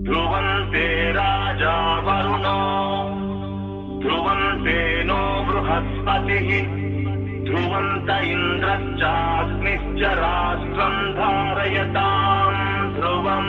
ध्रुवन्ते राजा वरुणो ध्रुवन्ते नो बृहस्पतिः ध्रुवन्त इन्द्रश्चाग्निश्च राष्ट्रं धारयतां ध्रुवम्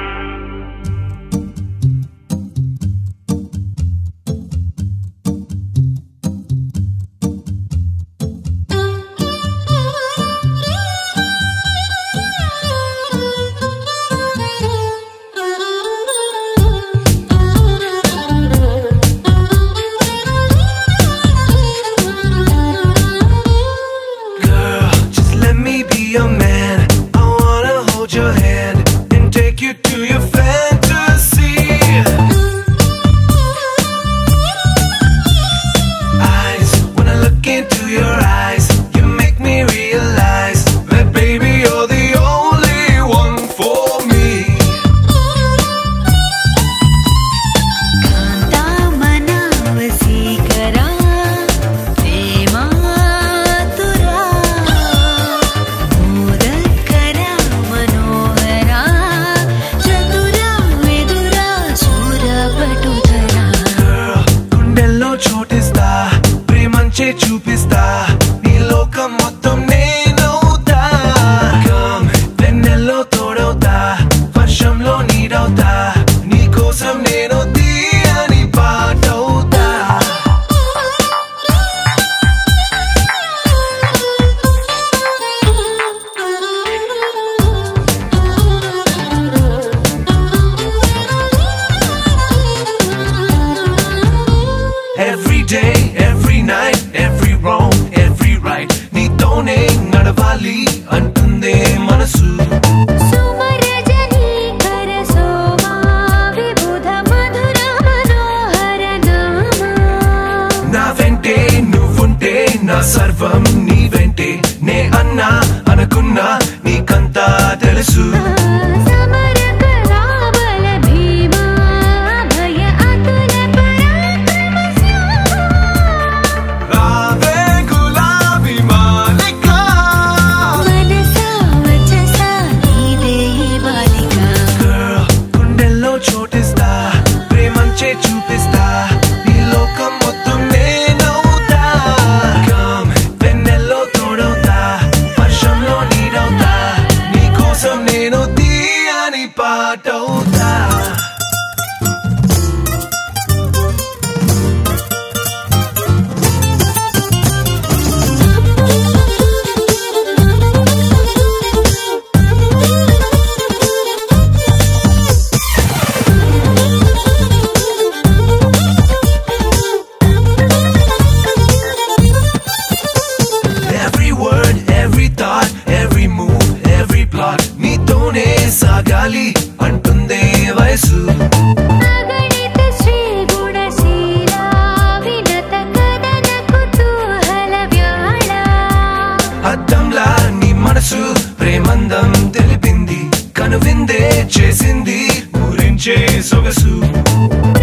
చూపిస్తా నీ లోకం మొత్తం నేనవుతా కమ్ వెన్నెల్లో తోడవుతా వర్షంలో నీడవుతా నీ కోసం నేను తీయని పాటవుతా Every day, every night, every wrong, every right. నీతోనే నడవాలి అంటుందే మనసు సుమరజని కర సోమా విబుధ మధుర మనోహర నామా నా వెంటే నువ్వుంటే నా సర్వం నీ వెంటే నే అన్నా అనుకున్నా నీకంతా తెలుసు చోటిస్తా ప్రేమంచే చూపిస్తా నీ లోకం మొత్తం నేనవుతా కమ్ వెన్నెల్లో తోడవుతా వర్షంలో నీడవుతా నీ కోసం నేను తీయని పాటవుతా నీతోనే సాగాలి అంటుందే వయసు అగణిత శ్రీ గుణశీల వినత కదన కుతూహల వ్యాళ అద్దంలా నీ మనసు ప్రేమందం తెలిపింది కనువిందే చేసింది ఊరించే సొగసు